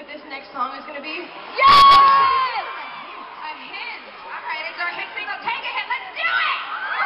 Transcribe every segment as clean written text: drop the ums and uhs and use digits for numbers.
what this next song is going to be? Yes! A hint. All right, it's our hint single. Take a hint. Let's do it!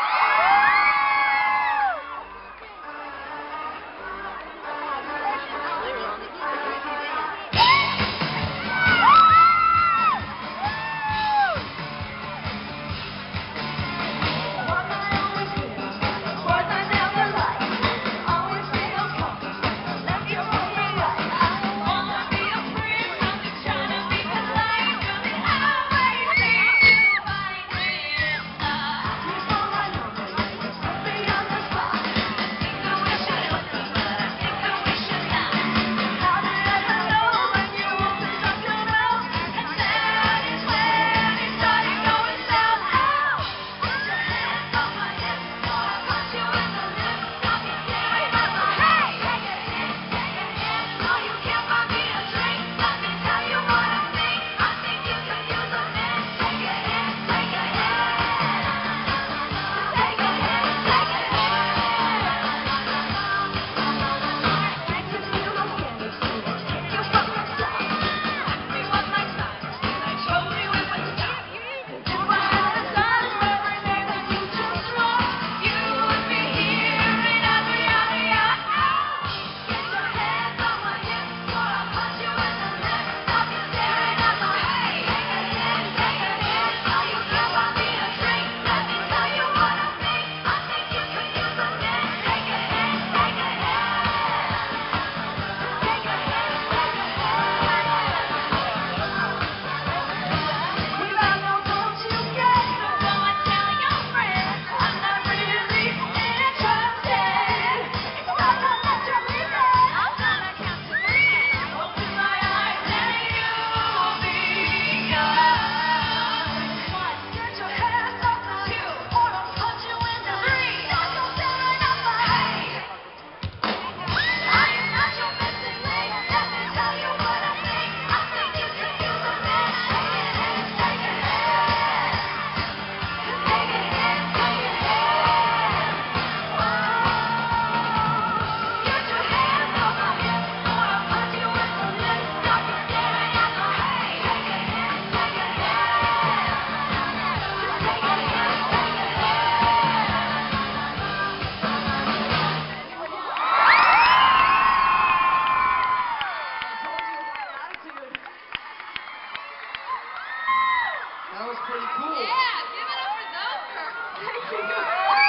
That was pretty cool. Yeah, give it up for those girls. Thank you. I'm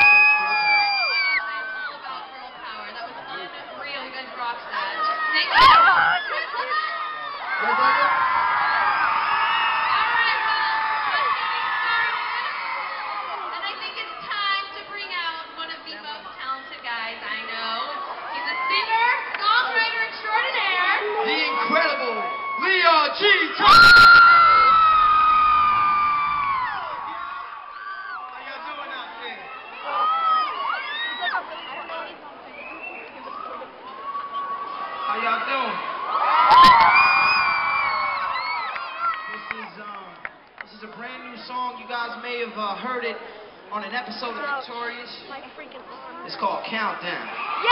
all about girl power. That was unreal. You guys rocked that. Thank you. You guys like it? All right, well, just getting started. And I think it's time to bring out one of the most talented guys I know. He's a singer, songwriter extraordinaire. The incredible Leon G. Thomas. How y'all doing? This is a brand new song. You guys may have heard it on an episode of Victorious. It's called Countdown.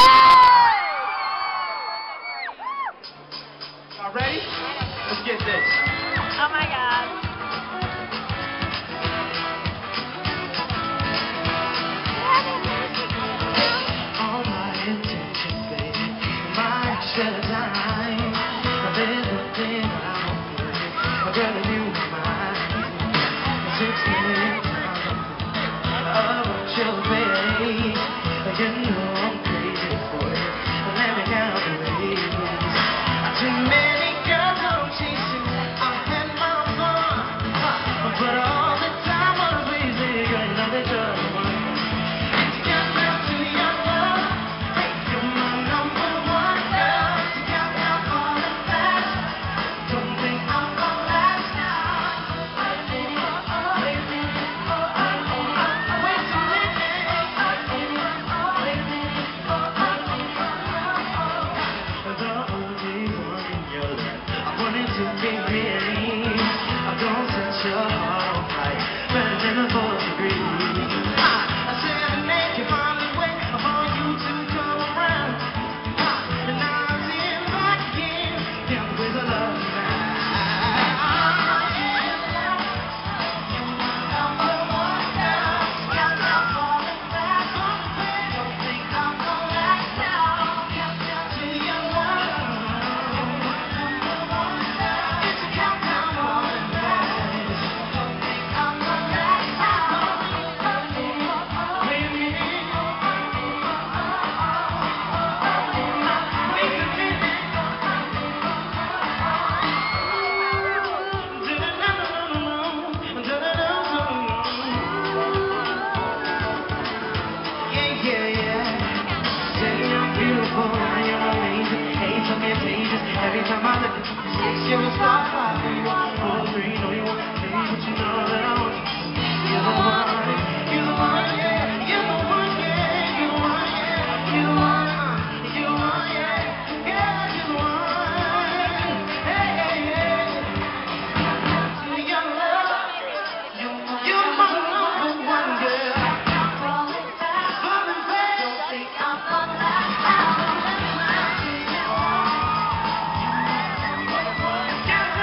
Y'all ready? Let's get this. Oh my God. All my attention, baby. My share of time. There's nothing I'm afraid. I'd rather you mine. 6 minutes of chill, baby. You know I'm crazy for you. Let me count the ways. Too many girls I'm chasing. I had my fun, but all the time was wasted. Girl, you know that you're the one. It's got down to your love. You're my number one girl. To count down all the facts. Don't think I'm gonna last now. Wait a minute, wait a minute, wait a minute. The only one in your life I wanted to be really. I'm gonna set your heart on fire, better than the 4th degree. I serenade you, hardly wait for you to come around. And now I'm sitting back again, yeah, with a love now. You're a star, you want all three, know you want me, but you know that I want you. You're the one, you're the one, yeah. You're the one, yeah. You're the one, yeah. You're the one, you're the one, yeah. Yeah, you're the one. Hey, hey, hey. You're love, you're my number one girl. Falling fast, don't think I'm falling.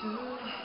to you.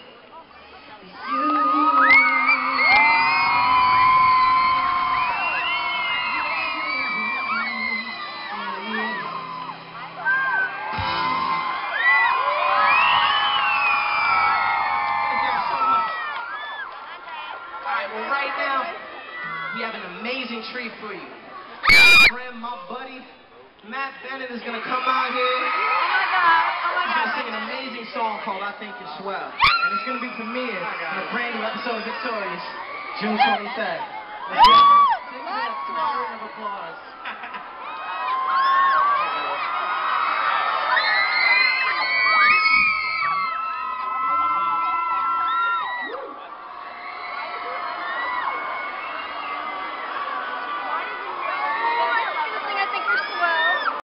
Well, right now, we have an amazing treat for you. My friend, my buddy, Matt Bennett is going to come out here. He's going to sing an amazing song called I Think You're Swell. And it's going to be premiered in a brand new episode of Victorious, June 23rd. Let's give it a round of applause.